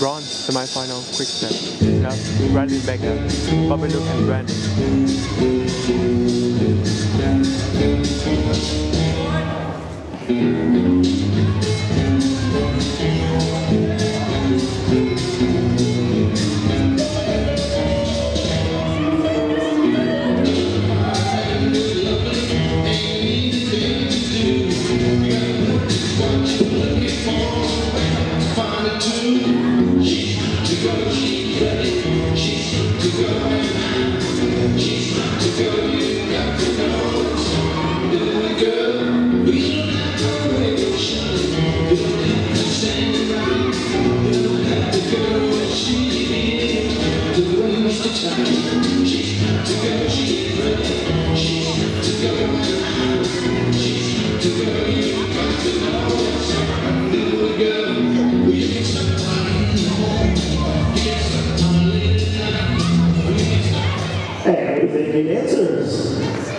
bronze semi-final quick step. Bradley Becker, Babadook and Brandon. And the answers.